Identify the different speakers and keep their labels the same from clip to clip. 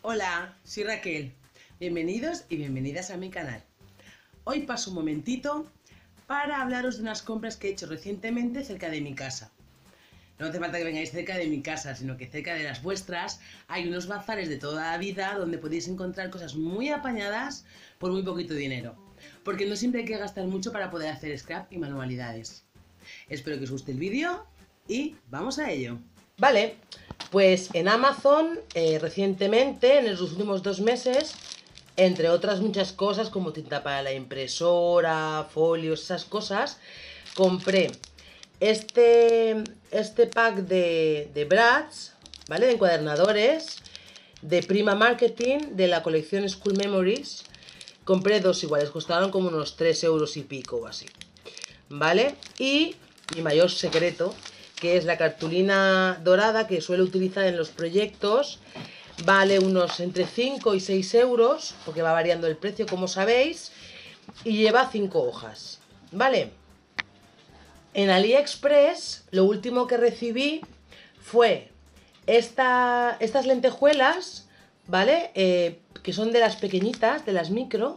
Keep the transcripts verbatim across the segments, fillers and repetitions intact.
Speaker 1: Hola, soy Raquel. Bienvenidos y bienvenidas a mi canal. Hoy paso un momentito para hablaros de unas compras que he hecho recientemente cerca de mi casa. No hace falta que vengáis cerca de mi casa, sino que cerca de las vuestras hay unos bazares de toda la vida donde podéis encontrar cosas muy apañadas por muy poquito dinero. Porque no siempre hay que gastar mucho para poder hacer scrap y manualidades. Espero que os guste el vídeo y vamos a ello.
Speaker 2: Vale, pues en Amazon eh, recientemente, en los últimos dos meses, entre otras muchas cosas como tinta para la impresora, folios, esas cosas, compré este, este pack de, de brads, ¿vale? De encuadernadores de Prima Marketing de la colección School Memories. Compré dos iguales, costaron como unos tres euros y pico o así, ¿vale? Y mi mayor secreto, que es la cartulina dorada que suelo utilizar en los proyectos, vale unos entre cinco y seis euros, porque va variando el precio como sabéis, y lleva cinco hojas, ¿vale? En AliExpress lo último que recibí fue esta, estas lentejuelas, ¿vale? Eh, que son de las pequeñitas, de las micro.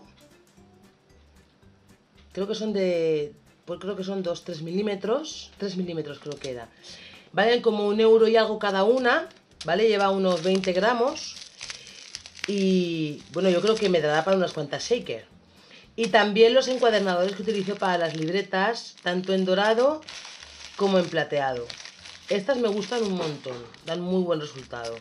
Speaker 2: Creo que son de... Pues creo que son dos, tres milímetros. tres milímetros creo que era. Valen como un euro y algo cada una, ¿vale? Lleva unos veinte gramos. Y bueno, yo creo que me dará para unas cuantas shaker. Y también los encuadernadores que utilizo para las libretas, tanto en dorado como en plateado. Estas me gustan un montón, dan muy buen resultado.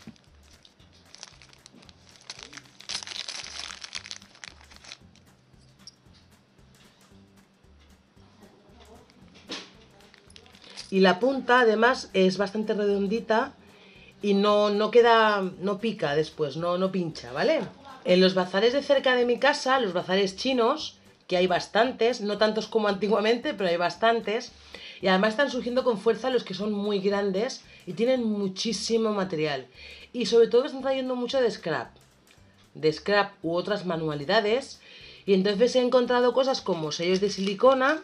Speaker 2: Y la punta además es bastante redondita y no, no queda, no pica después, no, no pincha, ¿vale? En los bazares de cerca de mi casa, los bazares chinos, que hay bastantes, no tantos como antiguamente, pero hay bastantes, y además están surgiendo con fuerza los que son muy grandes y tienen muchísimo material. Y sobre todo están trayendo mucho de scrap, de scrap u otras manualidades, y entonces he encontrado cosas como sellos de silicona.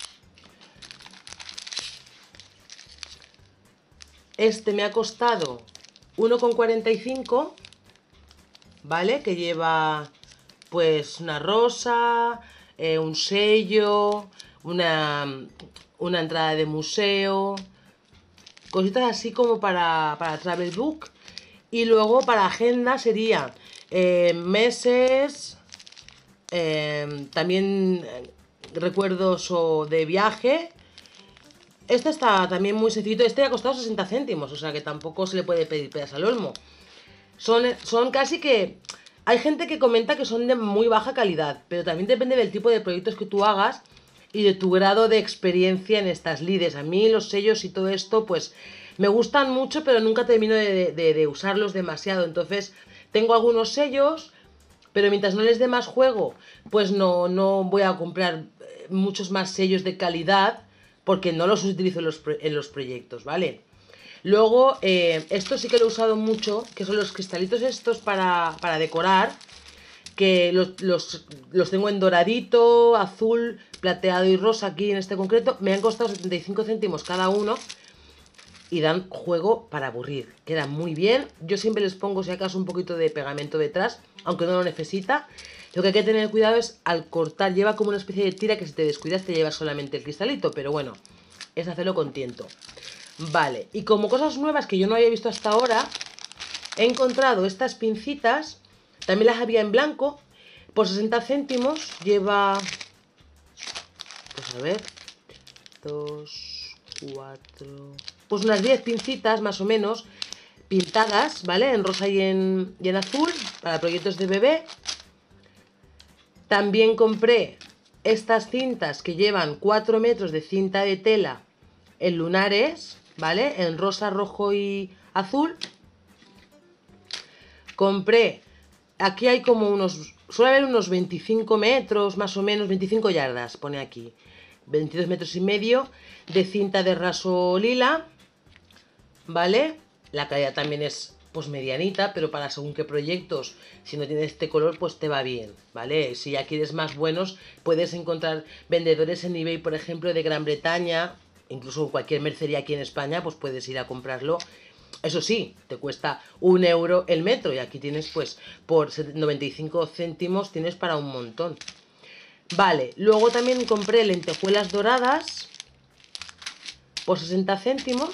Speaker 2: Este me ha costado uno con cuarenta y cinco, ¿vale? Que lleva pues una rosa, eh, un sello, una, una entrada de museo, cositas así como para, para travel book. Y luego para agenda sería eh, meses, eh, también recuerdos o de viaje. Este está también muy sencillo. Este ha costado sesenta céntimos, o sea que tampoco se le puede pedir peras al olmo. Son, son casi que... Hay gente que comenta que son de muy baja calidad, pero también depende del tipo de proyectos que tú hagas y de tu grado de experiencia en estas lides. A mí los sellos y todo esto, pues me gustan mucho, pero nunca termino de, de, de usarlos demasiado. Entonces, tengo algunos sellos, pero mientras no les dé más juego, pues no, no voy a comprar muchos más sellos de calidad, porque no los utilizo en los, en los proyectos, ¿vale? Luego, eh, esto sí que lo he usado mucho, que son los cristalitos estos para, para decorar, que los, los, los tengo en doradito, azul, plateado y rosa aquí en este concreto. Me han costado setenta y cinco céntimos cada uno y dan juego para aburrir. Quedan muy bien. Yo siempre les pongo, si acaso, un poquito de pegamento detrás, aunque no lo necesita. Lo que hay que tener cuidado es al cortar, lleva como una especie de tira que si te descuidas te llevas solamente el cristalito, pero bueno, es hacerlo con tiento. Vale, y como cosas nuevas que yo no había visto hasta ahora, he encontrado estas pincitas, también las había en blanco, por sesenta céntimos, lleva, pues a ver, dos, cuatro, pues unas diez pincitas más o menos, pintadas, ¿vale? En rosa y en, y en azul, para proyectos de bebé. También compré estas cintas que llevan cuatro metros de cinta de tela en lunares, ¿vale? En rosa, rojo y azul. Compré, aquí hay como unos, suele haber unos veinticinco metros, más o menos, veinticinco yardas, pone aquí. veintidós metros y medio de cinta de raso lila, ¿vale? La calidad también es pues medianita, pero para según qué proyectos, si no tiene este color, pues te va bien, ¿vale? Si ya quieres más buenos, puedes encontrar vendedores en eBay, por ejemplo, de Gran Bretaña, incluso cualquier mercería aquí en España, pues puedes ir a comprarlo Eso sí, te cuesta un euro el metro y aquí tienes pues por noventa y cinco céntimos tienes para un montón. Vale, luego también compré lentejuelas doradas por sesenta céntimos.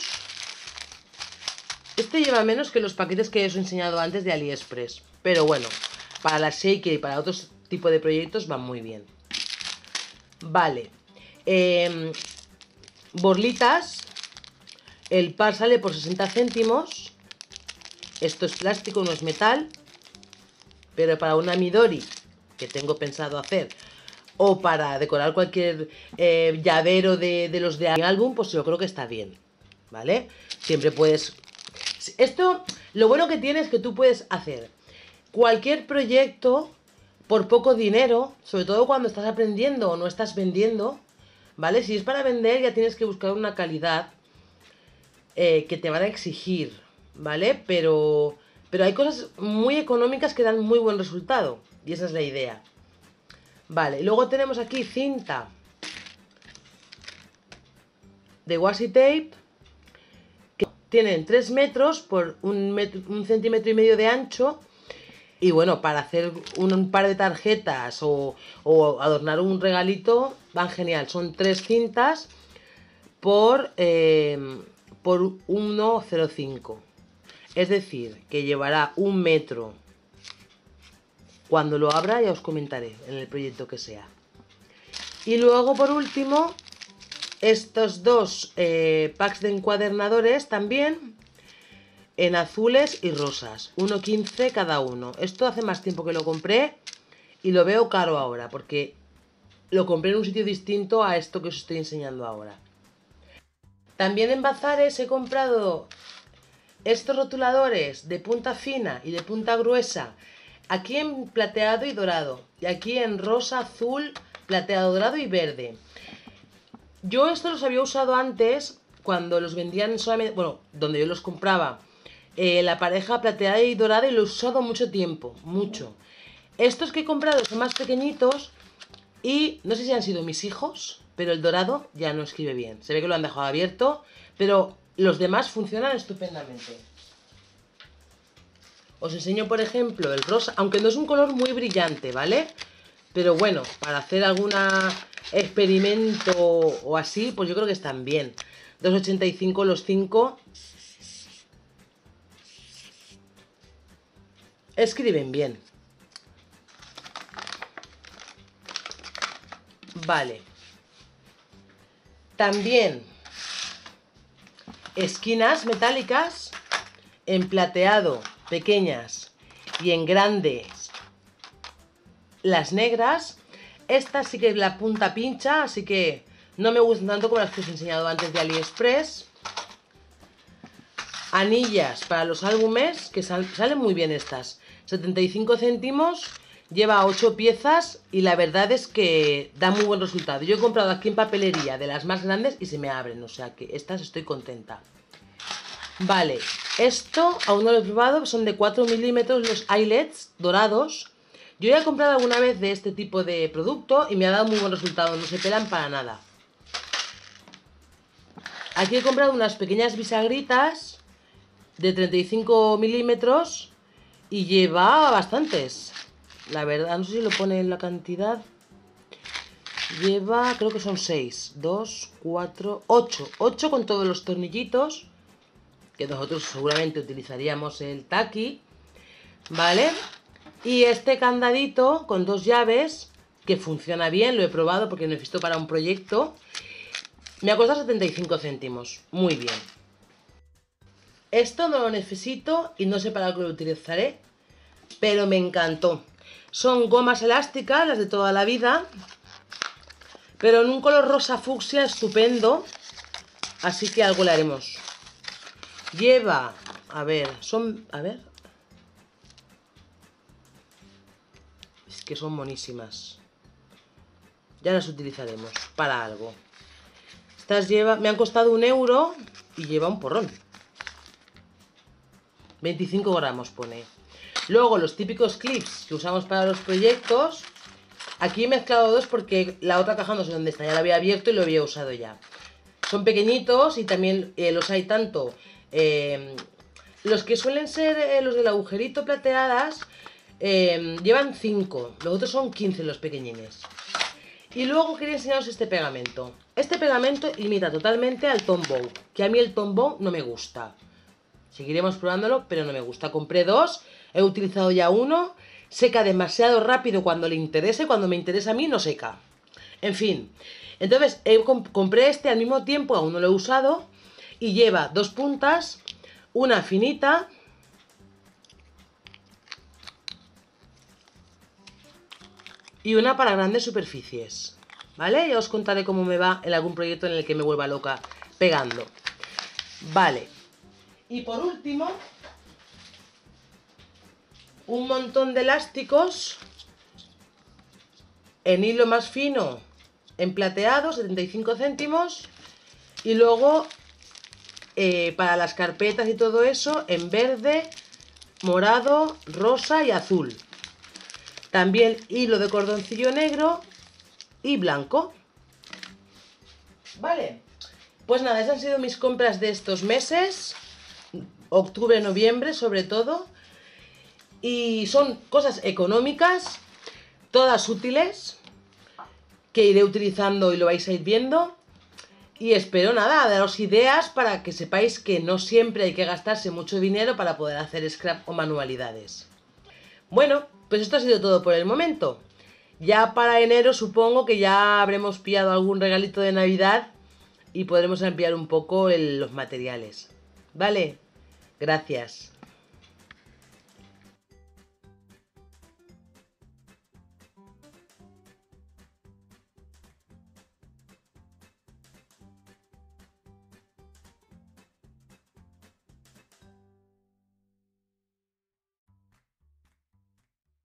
Speaker 2: Este lleva menos que los paquetes que os he enseñado antes de AliExpress, pero bueno, para la shaker y para otros tipos de proyectos van muy bien. Vale, eh, borlitas. El par sale por sesenta céntimos. Esto es plástico, no es metal. Pero para una Midori, que tengo pensado hacer, o para decorar cualquier eh, llavero de, de los de álbum, pues yo creo que está bien. ¿Vale? Siempre puedes... Esto, lo bueno que tiene es que tú puedes hacer cualquier proyecto por poco dinero, sobre todo cuando estás aprendiendo o no estás vendiendo, ¿vale? Si es para vender ya tienes que buscar una calidad Eh, que te van a exigir, ¿vale? Pero, pero hay cosas muy económicas que dan muy buen resultado. Y esa es la idea. Vale, luego tenemos aquí cinta de washi tape. Que tienen tres metros por un, metro, un centímetro y medio de ancho. Y bueno, para hacer un, un par de tarjetas o, o adornar un regalito, van genial. Son tres cintas por... Eh, por uno coma cero cinco, es decir, que llevará un metro. Cuando lo abra ya os comentaré en el proyecto que sea. Y luego por último estos dos eh, packs de encuadernadores también en azules y rosas, uno quince cada uno. Esto hace más tiempo que lo compré y lo veo caro ahora porque lo compré en un sitio distinto a esto que os estoy enseñando ahora. También en Bazares he comprado estos rotuladores de punta fina y de punta gruesa, aquí en plateado y dorado, y aquí en rosa, azul, plateado, dorado y verde. Yo estos los había usado antes, cuando los vendían solamente, bueno, donde yo los compraba, eh, la pareja plateada y dorada, y lo he usado mucho tiempo, mucho. Estos que he comprado son más pequeñitos y no sé si han sido mis hijos, pero el dorado ya no escribe bien. Se ve que lo han dejado abierto, pero los demás funcionan estupendamente. Os enseño, por ejemplo, el rosa, aunque no es un color muy brillante, ¿vale? Pero bueno, para hacer algún experimento o así, pues yo creo que están bien. dos ochenta y cinco los cinco. Escriben bien. Vale. También esquinas metálicas en plateado, pequeñas, y en grandes, las negras. Esta sí que es la punta pincha, así que no me gustan tanto como las que os he enseñado antes de AliExpress. Anillas para los álbumes, que sal, salen muy bien estas. setenta y cinco céntimos, lleva ocho piezas y la verdad es que da muy buen resultado. Yo he comprado aquí en papelería de las más grandes y se me abren, o sea que estas estoy contenta. Vale, esto aún no lo he probado, son de cuatro milímetros los eyelets dorados. Yo ya he comprado alguna vez de este tipo de producto y me ha dado muy buen resultado, no se pelan para nada. Aquí he comprado unas pequeñas bisagritas de treinta y cinco milímetros y lleva bastantes. La verdad, no sé si lo pone en la cantidad. Lleva, creo que son seis, dos, cuatro, ocho. ocho con todos los tornillitos, que nosotros seguramente utilizaríamos el taqui, ¿vale? Y este candadito con dos llaves, que funciona bien, lo he probado porque lo he visto para un proyecto. Me ha costado setenta y cinco céntimos, muy bien. Esto no lo necesito y no sé para qué lo utilizaré, pero me encantó. Son gomas elásticas, las de toda la vida, pero en un color rosa fucsia estupendo, así que algo le haremos. Lleva, a ver, son, a ver, es que son monísimas. Ya las utilizaremos para algo. Estas lleva, me han costado un euro y lleva un porrón. veinticinco gramos pone. Luego los típicos clips que usamos para los proyectos. Aquí he mezclado dos porque la otra caja no sé dónde está, ya la había abierto y lo había usado ya. Son pequeñitos y también eh, los hay tanto eh, los que suelen ser eh, los del agujerito plateadas eh, llevan cinco, los otros son quince los pequeñines. Y luego quería enseñaros este pegamento. Este pegamento imita totalmente al Tombow, que a mí el Tombow no me gusta. Seguiremos probándolo, pero no me gusta. Compré dos, he utilizado ya uno, seca demasiado rápido cuando le interese, cuando me interesa a mí no seca. En fin, entonces he, comp compré este al mismo tiempo, aún no lo he usado, y lleva dos puntas, una finita y una para grandes superficies, ¿vale? Ya os contaré cómo me va en algún proyecto en el que me vuelva loca pegando. Vale. Y por último, un montón de elásticos en hilo más fino, en plateado, setenta y cinco céntimos. Y luego, eh, para las carpetas y todo eso, en verde, morado, rosa y azul. También hilo de cordoncillo negro y blanco. Vale, pues nada, esas han sido mis compras de estos meses, octubre, noviembre sobre todo. Y son cosas económicas, todas útiles, que iré utilizando y lo vais a ir viendo. Y espero nada, daros ideas para que sepáis que no siempre hay que gastarse mucho dinero para poder hacer scrap o manualidades. Bueno, pues esto ha sido todo por el momento. Ya para enero supongo que ya habremos pillado algún regalito de Navidad y podremos ampliar un poco el, los materiales. ¿Vale? Gracias.